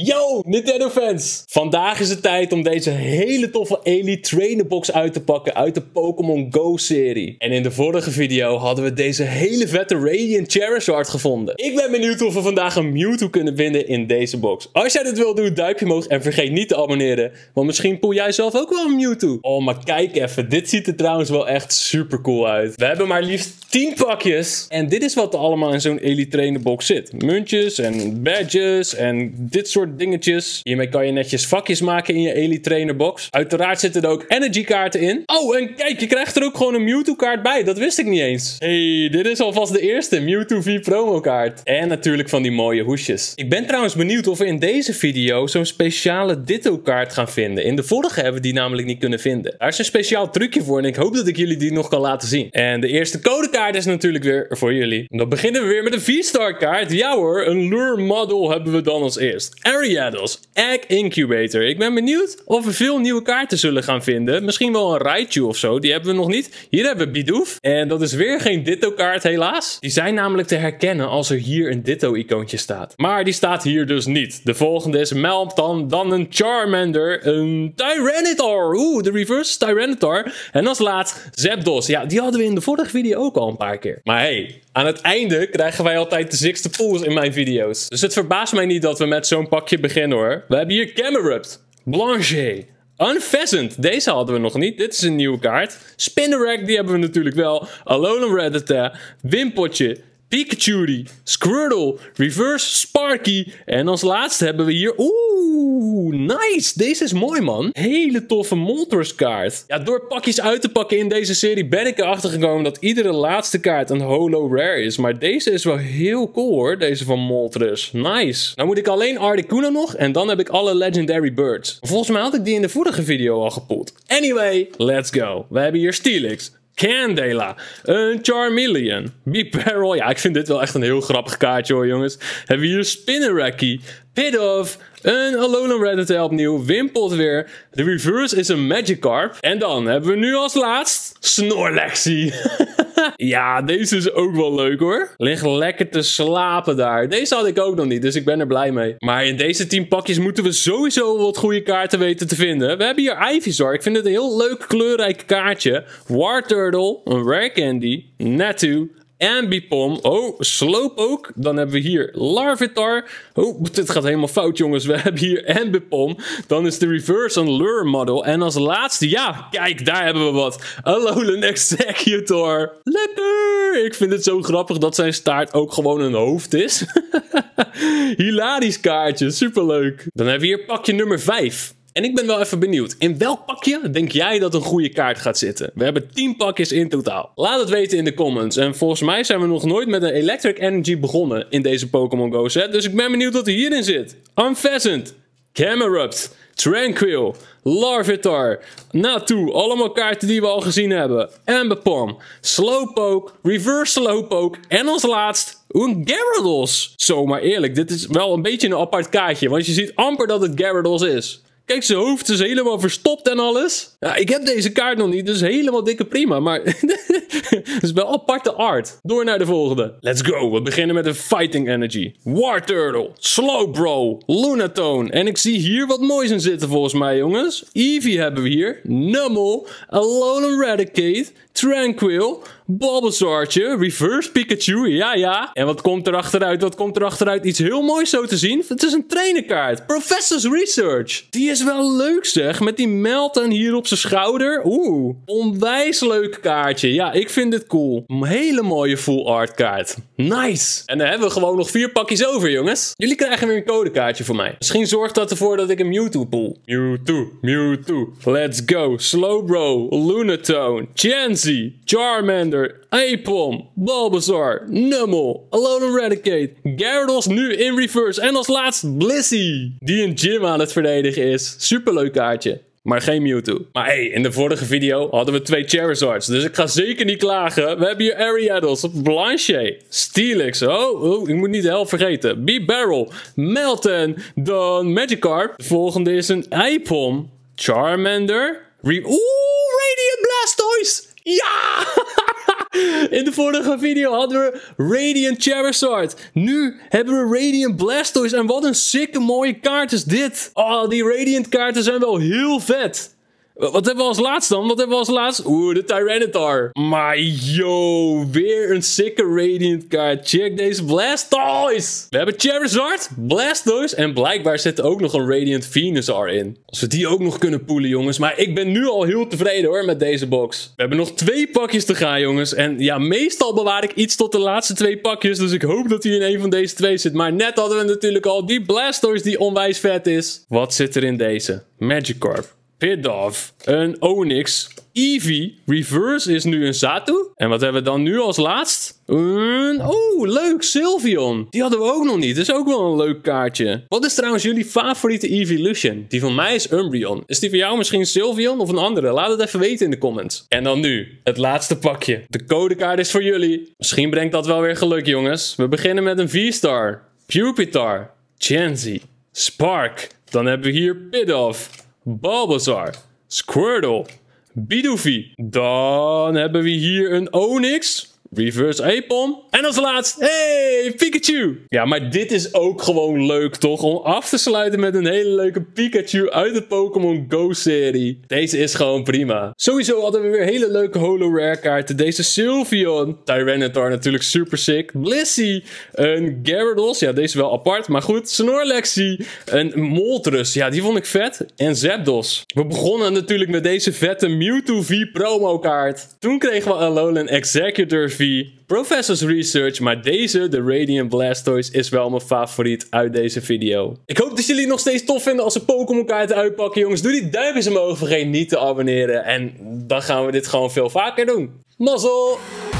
Yo, Nintendo fans! Vandaag is het tijd om deze hele toffe Elite Trainer Box uit te pakken uit de Pokémon Go serie. En in de vorige video hadden we deze hele vette Radiant Charizard gevonden. Ik ben benieuwd of we vandaag een Mewtwo kunnen vinden in deze box. Als jij dit wil, doe een duimpje omhoog en vergeet niet te abonneren. Want misschien poel jij zelf ook wel een Mewtwo. Oh, maar kijk even. Dit ziet er trouwens wel echt super cool uit. We hebben maar liefst 10 pakjes. En dit is wat er allemaal in zo'n Elite Trainer Box zit. Muntjes en badges en dit soort dingetjes. Hiermee kan je netjes vakjes maken in je Elite Trainer Box. Uiteraard zitten er ook energy kaarten in. Oh, en kijk, je krijgt er ook gewoon een Mewtwo kaart bij. Dat wist ik niet eens. Hey, dit is alvast de eerste Mewtwo V promo kaart. En natuurlijk van die mooie hoesjes. Ik ben trouwens benieuwd of we in deze video zo'n speciale Ditto kaart gaan vinden. In de vorige hebben we die namelijk niet kunnen vinden. Daar is een speciaal trucje voor en ik hoop dat ik jullie die nog kan laten zien. En de eerste codekaart is natuurlijk weer voor jullie. En dan beginnen we weer met een V-Star kaart. Ja hoor, een Lure Model hebben we dan als eerst. Ariados, Egg Incubator. Ik ben benieuwd of we veel nieuwe kaarten zullen gaan vinden. Misschien wel een Raichu of zo, die hebben we nog niet. Hier hebben we Bidoof. En dat is weer geen Ditto kaart helaas. Die zijn namelijk te herkennen als er hier een Ditto icoontje staat. Maar die staat hier dus niet. De volgende is Meltan, dan een Charmander, een Tyranitar. Oeh, de reverse Tyranitar. En als laatst Zapdos. Ja, die hadden we in de vorige video ook al een paar keer. Maar hey, aan het einde krijgen wij altijd de 6e pools in mijn video's. Dus het verbaast mij niet dat we met zo'n pakje beginnen hoor. We hebben hier Camerupt, Blanchet, Unpheasant. Deze hadden we nog niet. Dit is een nieuwe kaart. Spinarak, die hebben we natuurlijk wel. Alolan Rattata, Wimpotje, Pikachu, Squirtle, Reverse Sparky. En als laatste hebben we hier... Oeh, nice. Deze is mooi, man. Hele toffe Moltres kaart. Ja, door pakjes uit te pakken in deze serie ben ik erachter gekomen dat iedere laatste kaart een holo rare is. Maar deze is wel heel cool, hoor. Deze van Moltres. Nice. Nou moet ik alleen Articuno nog en dan heb ik alle Legendary Birds. Volgens mij had ik die in de vorige video al gepoeld. Anyway, let's go. We hebben hier Steelix, Candela, een Charmeleon, Bibarel. Ja, ik vind dit wel echt een heel grappig kaartje hoor, jongens. Hebben we hier Spinarak, Pidove, een Alolan Rattata opnieuw, Wimpot weer. De reverse is een Magikarp. En dan hebben we nu als laatst Snorlaxie. Ja, deze is ook wel leuk hoor. Ligt lekker te slapen daar. Deze had ik ook nog niet, dus ik ben er blij mee. Maar in deze 10 pakjes moeten we sowieso wat goede kaarten weten te vinden. We hebben hier Ivysaur. Ik vind het een heel leuk kleurrijk kaartje. Wartortle, een Rare Candy, Natu, Ambipom. Oh, Slowpoke. Dan hebben we hier Larvitar. Oh, dit gaat helemaal fout, jongens. We hebben hier Ambipom. Dan is de reverse een Lure Model. En als laatste, ja, kijk, daar hebben we wat. Alolan Executor. Lekker! Ik vind het zo grappig dat zijn staart ook gewoon een hoofd is. Hilarisch kaartje. Superleuk. Dan hebben we hier pakje nummer 5. En ik ben wel even benieuwd, in welk pakje denk jij dat een goede kaart gaat zitten? We hebben 10 pakjes in totaal. Laat het weten in de comments. En volgens mij zijn we nog nooit met een Electric Energy begonnen in deze Pokémon Go set. Dus ik ben benieuwd wat er hierin zit. Unpheasant, Camerupt, Tranquil, Larvitar, Natu, allemaal kaarten die we al gezien hebben. Ambipom, Slowpoke, Reverse Slowpoke en als laatst een Gyarados. Zomaar eerlijk, dit is wel een beetje een apart kaartje, want je ziet amper dat het Gyarados is. Kijk, zijn hoofd is helemaal verstopt en alles. Ja, ik heb deze kaart nog niet, dus helemaal dikke prima. Maar het is wel aparte art. Door naar de volgende. Let's go. We beginnen met een Fighting Energy. Wartortle, Slowbro, Lunatone. En ik zie hier wat moois in zitten volgens mij, jongens. Eevee hebben we hier. Numel, Alolan Raticate, Tranquil, Bulbasaurtje, Reverse Pikachu, ja. En wat komt er achteruit? Wat komt er achteruit? Iets heel moois zo te zien. Het is een trainerkaart. Professor's Research. Die is wel leuk zeg, met die Meltan hier op zijn schouder. Oeh, onwijs leuk kaartje. Ja, ik vind dit cool. Een hele mooie full art kaart. Nice. En dan hebben we gewoon nog 4 pakjes over, jongens. Jullie krijgen weer een codekaartje voor mij. Misschien zorgt dat ervoor dat ik een Mewtwo pool. Mewtwo. Let's go. Slowbro, Lunatone, Chansey, Charmander, Aipom, Bulbasaur, Numel, Alolan Raticate, Gyarados nu in reverse en als laatst Blissey, die een gym aan het verdedigen is. Superleuk kaartje. Maar geen Mewtwo. Maar hey, in de vorige video hadden we 2 Charizards. Dus ik ga zeker niet klagen. We hebben hier Ariados, Blanchet, Steelix. Oh, ik moet niet de helft vergeten. Bibarel, Meltan, dan Magikarp. De volgende is een Aipom, Charmander, Radiant Blastoise. Ja! In de vorige video hadden we Radiant Charizard. Nu hebben we Radiant Blastoise. En wat een sikke mooie kaart is dit. Oh, die Radiant kaarten zijn wel heel vet. Wat hebben we als laatst dan? Wat hebben we als laatst? Oeh, de Tyranitar. Maar yo, weer een sikke Radiant kaart. Check deze Blastoise. We hebben Charizard, Blastoise en blijkbaar zit er ook nog een Radiant Venusaur in. Als we die ook nog kunnen poelen, jongens. Maar ik ben nu al heel tevreden hoor met deze box. We hebben nog 2 pakjes te gaan, jongens. En ja, meestal bewaar ik iets tot de laatste 2 pakjes. Dus ik hoop dat hij in een van deze 2 zit. Maar net hadden we natuurlijk al die Blastoise die onwijs vet is. Wat zit er in deze? Magikarp. Pidove, een Onix, Eevee, Reverse is nu een Xatu. En wat hebben we dan nu als laatst? Oh, leuk, Sylveon. Die hadden we ook nog niet, dat is ook wel een leuk kaartje. Wat is trouwens jullie favoriete Evolution? Die van mij is Umbreon. Is die van jou misschien Sylveon of een andere? Laat het even weten in de comments. En dan nu, het laatste pakje. De codekaart is voor jullie. Misschien brengt dat wel weer geluk, jongens. We beginnen met een V-Star, Pupitar, Chansey, Spark. Dan hebben we hier Pidove, Bulbasaur, Squirtle, Bidoof. Dan hebben we hier een Onix, Reverse Aipom. En als laatst, hey, Pikachu. Ja, maar dit is ook gewoon leuk, toch? Om af te sluiten met een hele leuke Pikachu uit de Pokémon Go-serie. Deze is gewoon prima. Sowieso hadden we weer hele leuke holo-rare kaarten. Deze Sylveon, Tyranitar natuurlijk super sick. Blissey, een Gyarados. Ja, deze wel apart, maar goed. Snorlaxie, een Moltres. Ja, die vond ik vet. En Zapdos. We begonnen natuurlijk met deze vette Mewtwo V promo kaart. Toen kregen we Alolan Executor V. Professor's Research, maar deze, de Radiant Blastoise, is wel mijn favoriet uit deze video. Ik hoop dat jullie het nog steeds tof vinden als we Pokémon kaarten uitpakken, jongens. Doe die duimpjes omhoog, vergeet niet te abonneren. En dan gaan we dit gewoon veel vaker doen. Mazzel!